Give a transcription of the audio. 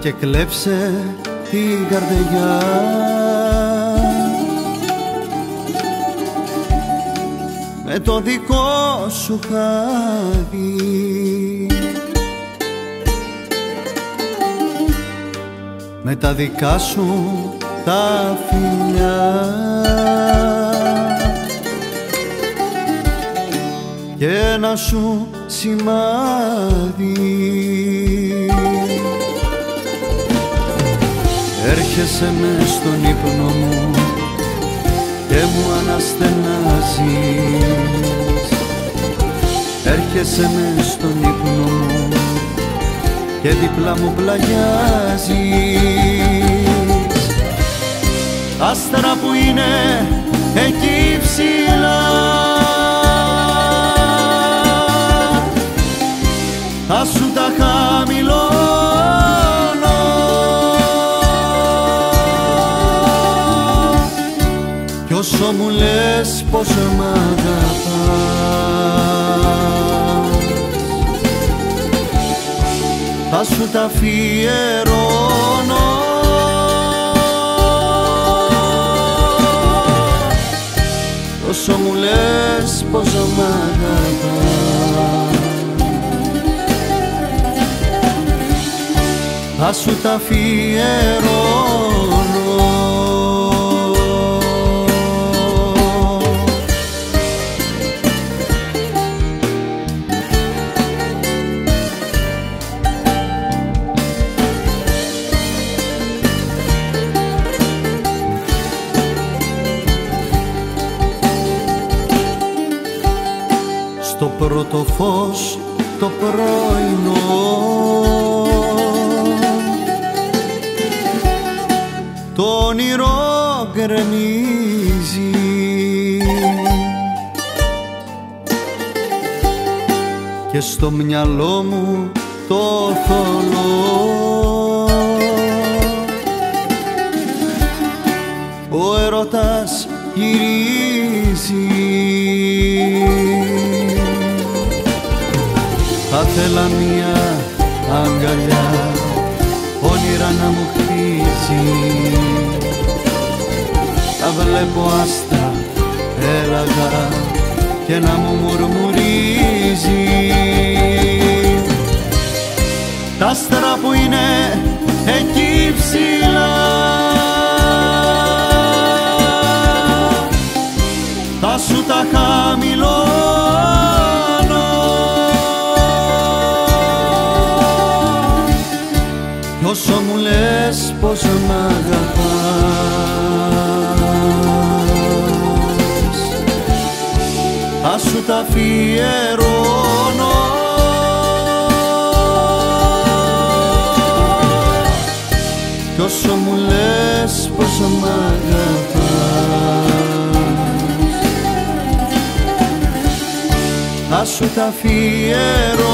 και κλέψε την καρδιά. Με το δικό σου χάδι, με τα δικά σου τα φιλιά και ένα σου σημάδι. Έρχεσαι μες στον ύπνο μου και μου αναστενάζεις. Έρχεσαι μες στον ύπνο μου και δίπλα μου πλαγιάζεις. Άστερα που είναι εκεί ψηλά θα σου τα χαμηλώνω κι όσο μου λες πως μ' αγαπάς θα σου τα αφιερώνω. Όσο μου λες πως μ' αγαπάς θα σου τα αφιερώνω. Στο πρώτο φως το πρωινό το όνειρο γκρεμίζει και στο μυαλό μου το θολό ο έρωτας γυρίζει. Θα θέλα μια αγκαλιά όνειρα να μου χτίζει. Θα βλέπω άστα έλαγα και να μου μουρμουρίζει. Τα άστερα που είναι εκεί ψηλά θα σου τα χαμηλώνω κι όσο μου λες πως μ' αγαπάς θα σου τα αφιερώνω. Κι όσο μου λες πως μ' αγαπάς θα σου τα αφιερώνω.